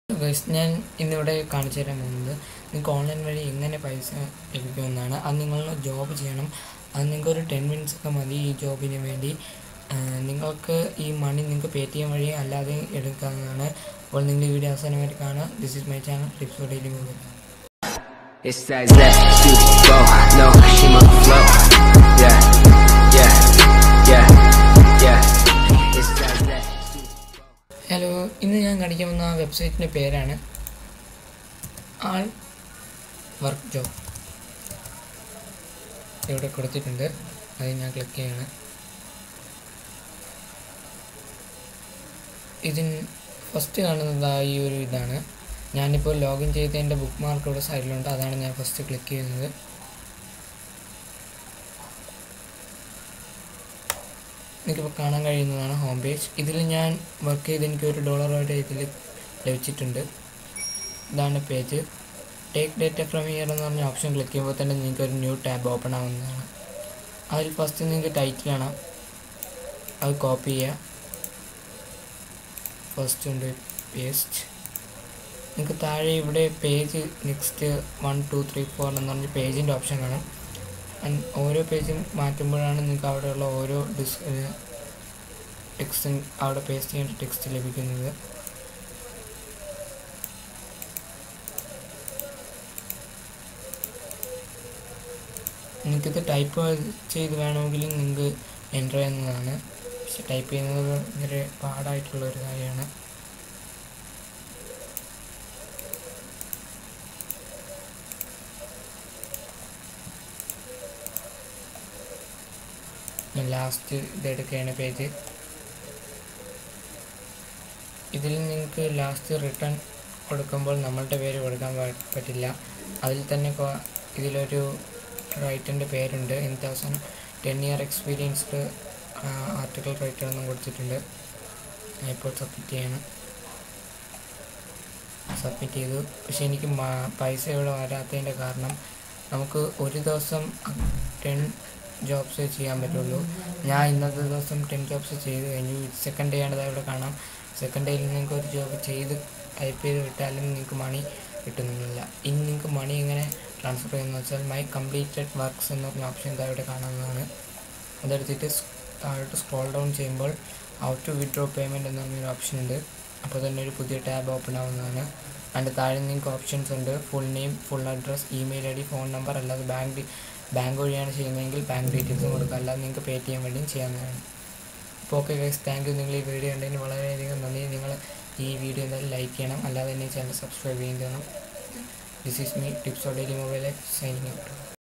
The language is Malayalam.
ഗൈസ്, ഞാൻ ഇന്നിവിടെ കാണിച്ചു തരാൻ പോകുന്നത് നിങ്ങൾക്ക് ഓൺലൈൻ വഴി എങ്ങനെ പൈസ ലഭിക്കുമെന്നാണ്. അത് നിങ്ങൾ ജോബ് ചെയ്യണം. അത് നിങ്ങൾക്കൊരു 10 മിനിറ്റ്സ് ഒക്കെ മതി ഈ ജോബിന് വേണ്ടി. നിങ്ങൾക്ക് ഈ മണി നിങ്ങൾക്ക് Paytm വഴി അല്ലാതെ എടുക്കാവുന്നതാണ്. അപ്പോൾ നിങ്ങൾ ഈ വീഡിയോ അവസാനമായിട്ട് കാണുക. This is my channel tips for daily mobile. Hello, ഇന്ന് ഞാൻ കാണിക്കാൻ വന്ന വെബ്സൈറ്റിൻ്റെ പേരാണ് ആൾ വർക്ക് ജോബ്. ഇവിടെ കൊടുത്തിട്ടുണ്ട്, അത് ഞാൻ ക്ലിക്ക് ചെയ്യാണ്. ഇതിന് ഫസ്റ്റ് കാണുന്നത് ഈ ഒരു ഇതാണ്. ഞാനിപ്പോൾ ലോഗിൻ ചെയ്തതിൻ്റെ ബുക്ക് മാർക്ക് ഇവിടെ സൈഡിലുണ്ട്, അതാണ് ഞാൻ ഫസ്റ്റ് ക്ലിക്ക് ചെയ്യുന്നത്. എനിക്കിപ്പോൾ കാണാൻ കഴിയുന്നതാണ് ഹോം പേജ്. ഇതിൽ ഞാൻ വർക്ക് ചെയ്ത് എനിക്ക് $1 ഇതിൽ ലഭിച്ചിട്ടുണ്ട്. ഇതാണ് page. Take data from here എന്ന് പറഞ്ഞ ഓപ്ഷൻ ക്ലിക്ക് ചെയ്യുമ്പോൾ തന്നെ നിങ്ങൾക്ക് ഒരു ന്യൂ ടാബ് ഓപ്പൺ ആവുന്നതാണ്. അതിൽ ഫസ്റ്റ് നിങ്ങൾക്ക് ടൈറ്റിൽ കാണാം, അത് കോപ്പി ചെയ്യുക. ഫസ്റ്റ് ഉണ്ട് പേസ്റ്റ്. നിങ്ങൾക്ക് താഴെ ഇവിടെ പേജ് നെക്സ്റ്റ് 1 2 3 4 എന്ന് പറഞ്ഞ പേജിൻ്റെ ഓപ്ഷൻ കാണാം. ഓരോ പേജും മാറ്റുമ്പോഴാണ് നിങ്ങൾക്ക് അവിടെയുള്ള ഓരോ ടെക്സ്റ്റും അവിടെ പേസ്റ്റ് ചെയ്യേണ്ട ടെക്സ്റ്റ് ലഭിക്കുന്നത്. നിങ്ങൾക്കിത് ടൈപ്പ് ചെയ്ത് വേണമെങ്കിൽ നിങ്ങൾക്ക് എൻ്റർ ചെയ്യുന്നതാണ്. പക്ഷെ ടൈപ്പ് ചെയ്യുന്നത് വളരെ പാടായിട്ടുള്ളൊരു കാര്യമാണ്. ലാസ്റ്റ് ഇതെടുക്കുകയാണ് പേജ്. ഇതിൽ നിങ്ങൾക്ക് ലാസ്റ്റ് റിട്ടേൺ കൊടുക്കുമ്പോൾ നമ്മളുടെ പേര് കൊടുക്കാൻ പറ്റില്ല. അതിൽ തന്നെ ഇതിലൊരു റൈറ്ററിൻ്റെ പേരുണ്ട്. 10 year എക്സ്പീരിയൻസ്ഡ് ആർട്ടിക്കിൾ റൈറ്റർ എന്നും കൊടുത്തിട്ടുണ്ട്. ഇപ്പോൾ സബ്മിറ്റ് ചെയ്യണം. സബ്മിറ്റ് ചെയ്തു. പക്ഷെ എനിക്ക് പൈസ ഇവിടെ വരാത്തതിൻ്റെ കാരണം നമുക്ക് ഒരു ദിവസം 10 ജോബ്സ് ചെയ്യാൻ പറ്റുള്ളൂ. ഞാൻ ഇന്നത്തെ ദിവസം 10 ജോബ്സ് ചെയ്ത് കഴിഞ്ഞു. സെക്കൻഡ് ഡേ ആണ് ഇവിടെ കാണാം. സെക്കൻഡ് ഡേയിൽ നിങ്ങൾക്ക് ഒരു ജോബ് ചെയ്ത് ടൈപ്പ് ചെയ്ത് വിട്ടാലും നിങ്ങൾക്ക് മണി കിട്ടുന്നില്ല. ഇനി നിങ്ങൾക്ക് മണി എങ്ങനെ ട്രാൻസ്ഫർ ചെയ്യുന്നത് വെച്ചാൽ മൈ കംപ്ലീറ്റഡ് വർക്ക്സ് എന്ന് പറഞ്ഞ ഓപ്ഷൻ ഇവിടെ കാണാവുന്നതാണ്. അതെടുത്തിട്ട് താഴോട്ട് സ്ക്രോൾ ഡൗൺ ചെയ്യുമ്പോൾ ഹൗ ടു വിഡ്രോ പേയ്മെൻറ്റ് എന്ന് പറഞ്ഞൊരു ഓപ്ഷൻ ഉണ്ട്. അപ്പോൾ തന്നെ ഒരു പുതിയ ടാബ് ഓപ്പൺ ആവുന്നതാണ്. അതിൻ്റെ താഴെ നിങ്ങൾക്ക് ഓപ്ഷൻസ് ഉണ്ട്. Full name, full address, email ID, phone number. അല്ലാതെ ബാങ്ക് വഴിയാണ് ചെയ്യുന്നതെങ്കിൽ ബാങ്ക് ഡീറ്റെയിൽസും കൊടുക്കുക. അല്ലാതെ നിങ്ങൾക്ക് Paytm വഴിയും ചെയ്യാവുന്നതാണ്. അപ്പോൾ ഓക്കെ ഗൈസ്, താങ്ക് യു. നിങ്ങൾ ഈ വീഡിയോ ഉണ്ടെങ്കിൽ വളരെയധികം നന്ദി. നിങ്ങൾ ഈ വീഡിയോ എന്തായാലും ലൈക്ക് ചെയ്യണം. അല്ലാതെ തന്നെ ചാനൽ സബ്സ്ക്രൈബ് ചെയ്യണം. This is me tips for daily mobile signing out.